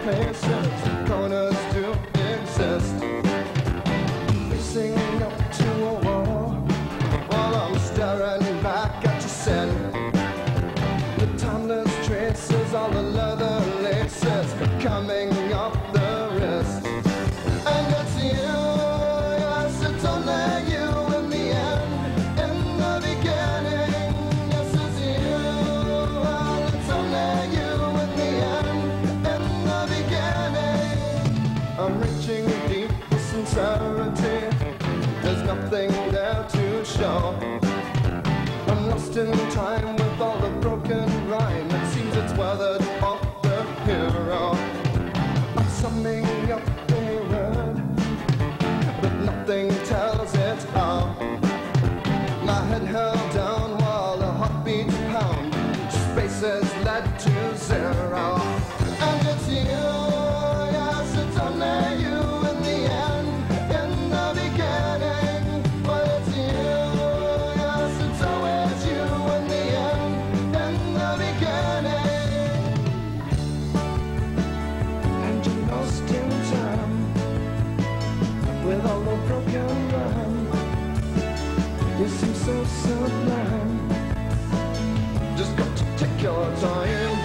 places, corners do exist. Facing up to a wall, while I'm staring back at your sin. The timeless traces, all the leather laces coming off the wrist. And it's you, yes, it's only you in the end, in the beginning. Yes, it's you, well, it's only you in the end, in the beginning. I'm reaching deep for sincerity, there's nothing there to show. I'm lost in time with all the broken rhyme, it seems it's weathered off the hero. I'm summing up any word, but nothing tells it all. My head held down while the heartbeats pound, space is led to zero. And it's you, yes, it's only you in the end, in the beginning. Well, it's you, yes, it's always you in the end, in the beginning. And you're lost in time, with all the broken rhyme. You seem so sublime, just got to take your time.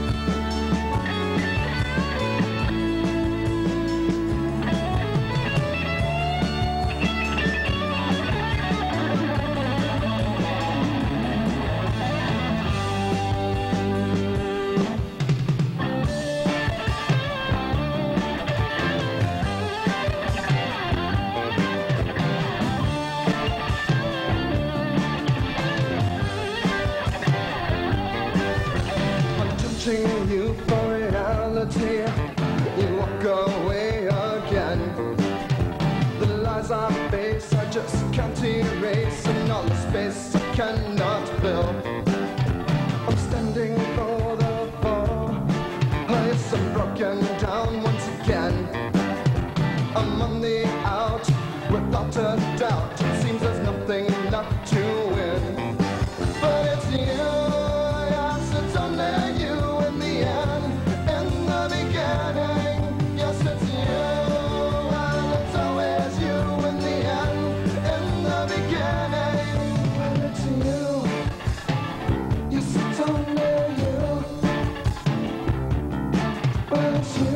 Touching you for reality, you walk away again. The lies I face I just can't erase, and all the space I cannot fill. I'm standing for the fall, yes, I'm broken down once again. I'm on the out, without a doubt, it seems there's nothing left to win. But it's you, yes, it's only you. It's you.